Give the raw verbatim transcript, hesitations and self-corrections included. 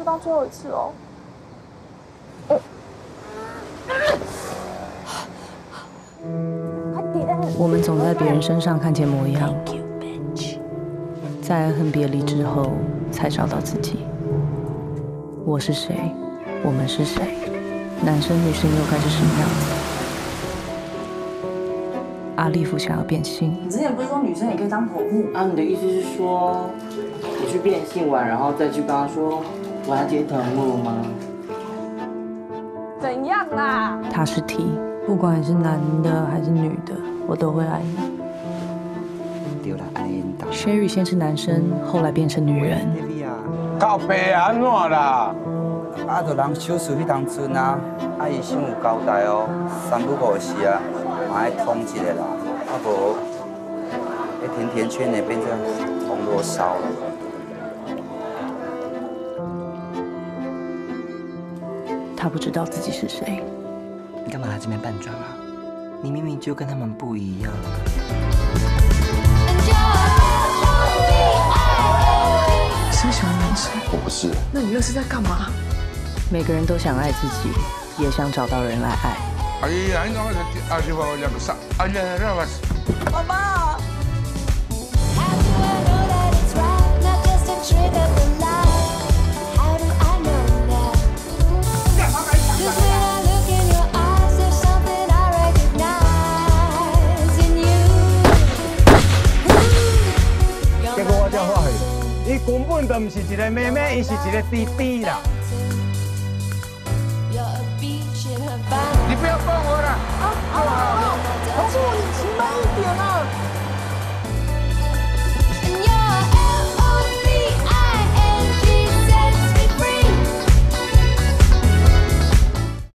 当最后一次哦。快点！ 我们总在别人身上看见模样，在爱恨别离之后，才找到自己。我是谁？我们是谁？男生女生又该是什么样子？阿利夫想要变性。 你之前不是说女生也可以当头目？ 啊，你的意思是说，你去变性完，然后再去跟他说我要接头目吗？ 怎样啦？ 他是 T， 不管你是男的还是女的，我都会爱你。Sherry 先是男生，后来变成女人。 靠北安怎啦？ 啊，就人手术迄当阵啊，啊医生有交代哦，三不五时啊，嘛爱通一下啦，啊无，迄甜甜圈那边就铜锣烧了。 他不知道自己是谁。 你干嘛来这边扮装啊？你明明就跟他们不一样。 是喜欢男生？ 我不是。 那你那是在干嘛？ 每个人都想爱自己，也想找到人来爱。 哎呀，你怎么阿媳妇两个傻？哎呀，让我。 妈妈。 结果我才发现，伊根本就不是一个妹妹，伊是一个弟弟啦。